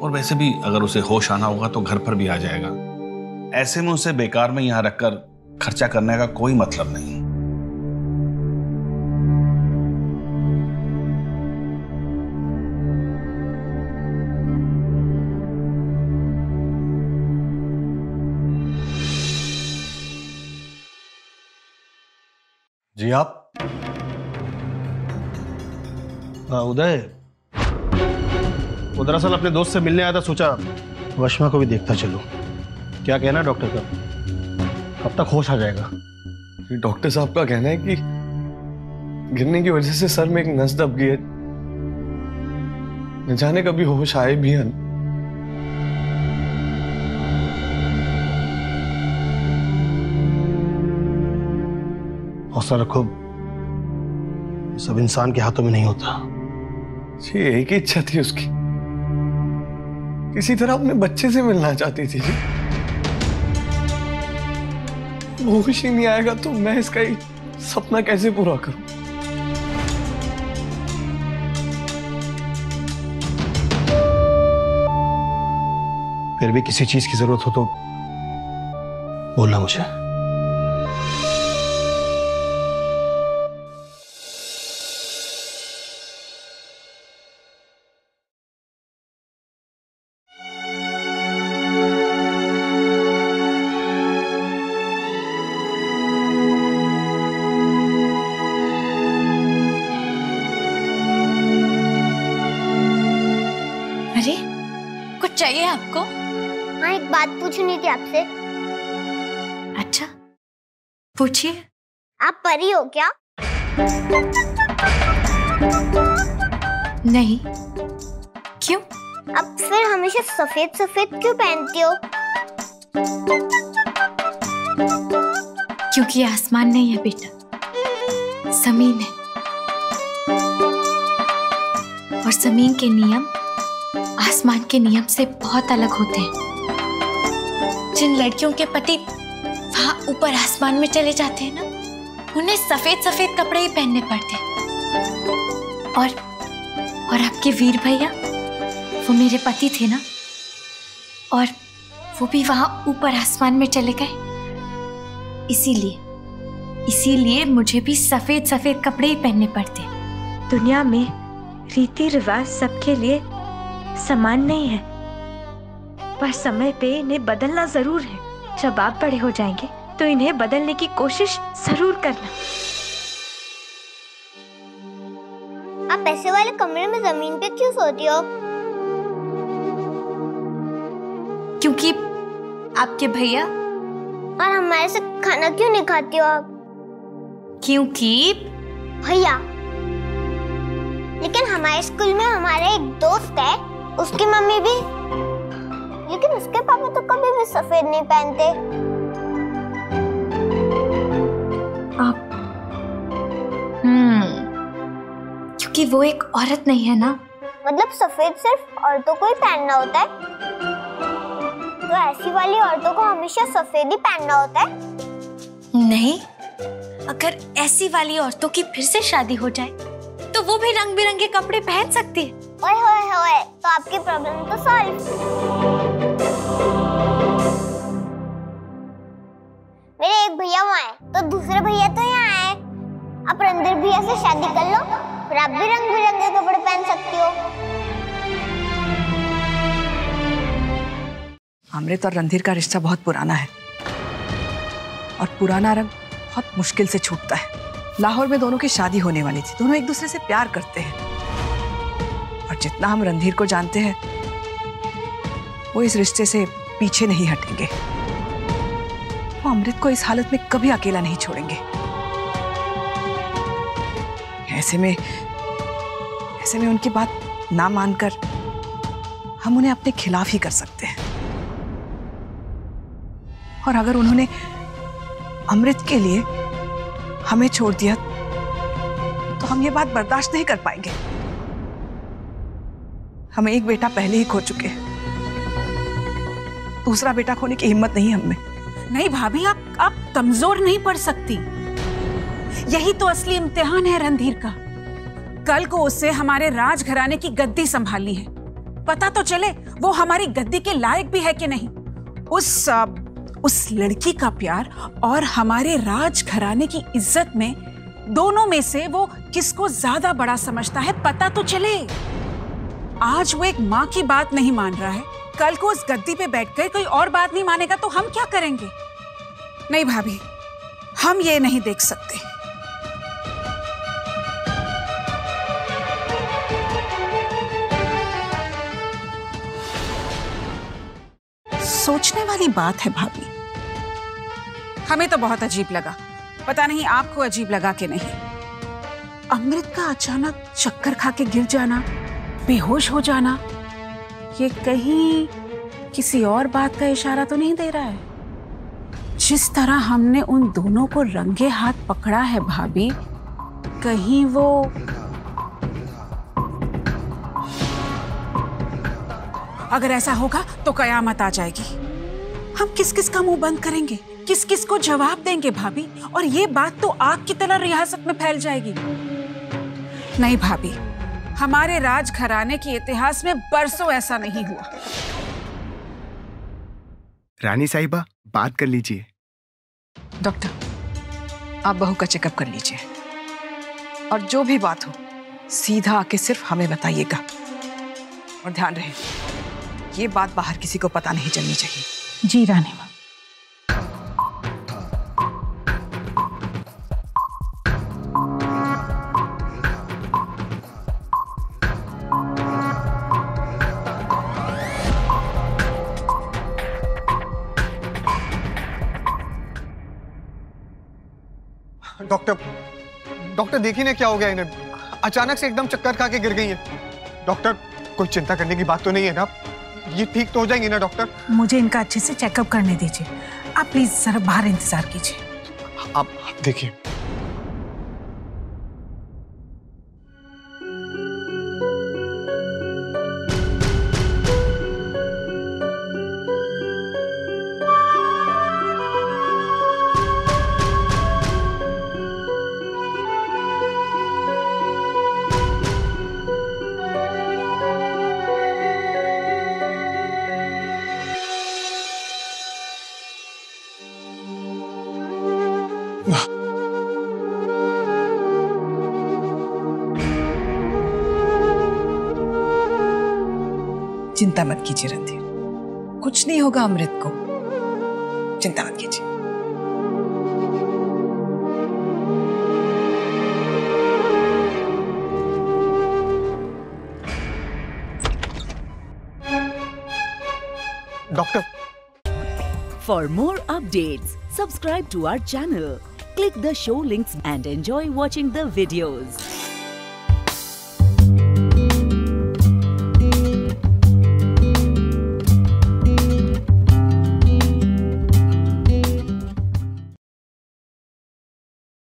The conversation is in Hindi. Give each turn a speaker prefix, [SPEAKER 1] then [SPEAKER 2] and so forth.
[SPEAKER 1] और वैसे भी अगर उसे होश आना होगा तो घर पर भी आ जाएगा। ऐसे में उसे बेकार में यहां रखकर खर्चा करने का कोई मतलब नहीं।
[SPEAKER 2] जी आप?
[SPEAKER 3] हाँ उदय, वो दरअसल अपने दोस्त से मिलने आया था, सोचा वशमा को भी देखता चलो। क्या कहना है डॉक्टर का, कब तक होश आ जाएगा?
[SPEAKER 2] डॉक्टर साहब का कहना है कि गिरने की वजह से सर में एक नस दब गई है, न जाने कभी होश आए भी है।
[SPEAKER 3] हौसला रखो, सब इंसान के हाथों में नहीं होता।
[SPEAKER 2] जी एक ही इच्छा थी उसकी, किसी तरह अपने बच्चे से मिलना चाहती थी। होश ही नहीं आएगा तो मैं इसका ही सपना कैसे पूरा करूं?
[SPEAKER 3] फिर भी किसी चीज की जरूरत हो तो बोलना मुझे।
[SPEAKER 4] चाहिए आपको?
[SPEAKER 5] हाँ, एक बात पूछनी थी आपसे।
[SPEAKER 4] अच्छा, पूछिए।
[SPEAKER 5] आप परी हो क्या?
[SPEAKER 4] नहीं। क्यों?
[SPEAKER 5] अब फिर हमेशा सफेद सफेद क्यों पहनती हो?
[SPEAKER 4] क्योंकि आसमान नहीं है बेटा, जमीन है। और जमीन के नियम आसमान के नियम से बहुत अलग होते हैं। जिन लड़कियों के पति वहां ऊपर आसमान में चले जाते हैं ना, उन्हें सफेद सफेद कपड़े ही पहनने पड़ते हैं। और आपके वीर भैया, वो मेरे पति थे ना, और वो भी वहां ऊपर आसमान में चले गए। इसीलिए मुझे भी सफेद सफेद कपड़े ही पहनने पड़ते हैं।
[SPEAKER 6] दुनिया में रीति रिवाज सबके लिए समान नहीं है, पर समय पे इन्हें बदलना जरूर है। जब आप बड़े हो जाएंगे तो इन्हें बदलने की कोशिश जरूर करना।
[SPEAKER 5] आप ऐसे वाले कमरे में जमीन पे क्यों सोती हो?
[SPEAKER 4] क्योंकि आपके भैया
[SPEAKER 5] और हमारे से खाना क्यों नहीं खाती हो आप?
[SPEAKER 4] क्योंकि
[SPEAKER 5] भैया, लेकिन हमारे स्कूल में हमारा एक दोस्त है, उसकी मम्मी भी, लेकिन उसके पापा तो कभी भी सफेद नहीं पहनते।
[SPEAKER 4] आप क्योंकि वो एक औरत नहीं है ना।
[SPEAKER 5] मतलब सफेद सिर्फ औरतों को ही पहनना होता है? तो ऐसी वाली औरतों को हमेशा सफेद ही पहनना होता है?
[SPEAKER 4] नहीं, अगर ऐसी वाली औरतों की फिर से शादी हो जाए तो वो भी रंग बिरंगे कपड़े पहन सकती है।
[SPEAKER 5] ओए होए होए, तो आपकी प्रॉब्लम तो सॉल्व। मेरे एक भैया वहाँ है, तो दूसरे भैया तो यहाँ है। आप रणधीर भैया से शादी कर लो, फिर आप भी रंग बिरंगे कपड़े पहन सकती हो।
[SPEAKER 7] अमृत और रणधीर का रिश्ता बहुत पुराना है, और पुराना रंग बहुत मुश्किल से छूटता है। लाहौर में दोनों की शादी होने वाली थी, दोनों एक दूसरे से प्यार करते हैं, और जितना हम रणधीर को जानते हैं वो इस रिश्ते से पीछे नहीं हटेंगे। वो अमृत को इस हालत में कभी अकेला नहीं छोड़ेंगे। ऐसे में उनकी बात ना मानकर हम उन्हें अपने खिलाफ ही कर सकते हैं। और अगर उन्होंने अमृत के लिए हमें छोड़ दिया तो हम ये बात बर्दाश्त नहीं कर पाएंगे। हम एक बेटा पहले ही खो चुके हैं, दूसरा बेटा खोने की हिम्मत नहीं हम में।
[SPEAKER 8] नहीं भाभी, आप कमजोर नहीं पड़ सकती। यही तो असली इम्तिहान है रणधीर का। कल को उससे हमारे राजघराने की गद्दी संभालनी है। पता तो चले वो हमारी गद्दी के लायक भी है कि नहीं। उस लड़की का प्यार और हमारे राजघराने की इज्जत में दोनों में से वो किसको ज्यादा बड़ा समझता है पता तो चले। आज वो एक माँ की बात नहीं मान रहा है, कल को उस गद्दी पे बैठकर कोई और बात नहीं मानेगा तो हम क्या करेंगे? नहीं भाभी, हम ये नहीं देख सकते। सोचने वाली बात है भाभी। हमें तो बहुत अजीब लगा, पता नहीं आपको अजीब लगा कि नहीं। अमृत का अचानक चक्कर खा के गिर जाना, बेहोश हो जाना, ये कहीं किसी और बात का इशारा तो नहीं दे रहा है? जिस तरह हमने उन दोनों को रंगे हाथ पकड़ा है भाभी, कहीं वो अगर ऐसा होगा तो कयामत आ जाएगी। हम किस किस का मुंह बंद करेंगे, किस किस को जवाब देंगे भाभी? और ये बात तो आग की तरह रियासत में फैल जाएगी। नहीं भाभी, हमारे राजघराने के इतिहास में बरसों ऐसा नहीं हुआ।
[SPEAKER 9] रानी साहिबा, बात कर लीजिए।
[SPEAKER 7] डॉक्टर, आप बहू का चेकअप कर लीजिए और जो भी बात हो सीधा आके सिर्फ हमें बताइएगा। और ध्यान रहे, ये बात बाहर किसी को पता नहीं चलनी चाहिए।
[SPEAKER 8] जी रानी माँ।
[SPEAKER 2] डॉक्टर देखिए ना क्या हो गया इन्हें, अचानक से एकदम चक्कर खा के गिर गई है। डॉक्टर, कोई चिंता करने की बात तो नहीं है ना? ये ठीक तो हो जाएंगी ना डॉक्टर?
[SPEAKER 8] मुझे इनका अच्छे से चेकअप करने दीजिए, आप प्लीज जरा बाहर इंतजार कीजिए।
[SPEAKER 2] आप देखिए।
[SPEAKER 7] चिंता मत कीजिए रणधीर, कुछ नहीं होगा अमृत को, चिंता मत कीजिए।
[SPEAKER 2] Doctor,
[SPEAKER 10] For more updates, subscribe to our channel, click the show links and enjoy watching the videos.